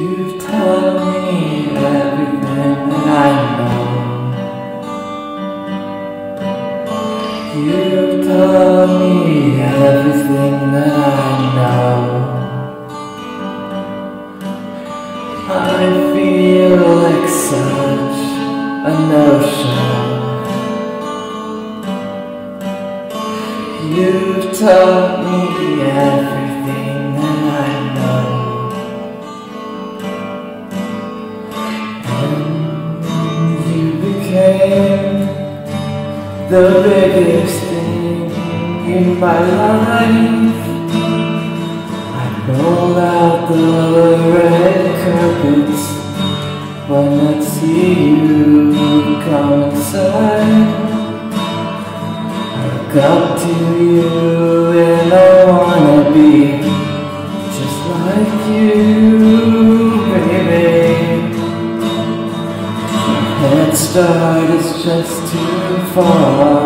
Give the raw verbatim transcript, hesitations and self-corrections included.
You've taught me everything that I know. You've taught me everything that I know. I feel like such an ocean. You've taught me everything that I know. You became the biggest thing in my life. I roll out the red carpets when I see you come inside. I look up to you and I wanna be just like you, baby. Head start is just too far.